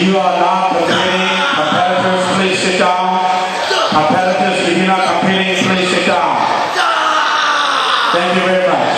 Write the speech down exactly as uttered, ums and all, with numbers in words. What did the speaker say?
you are not competing, competitors, please sit down. Competitors, if you're not competing, please sit down. Thank you very much.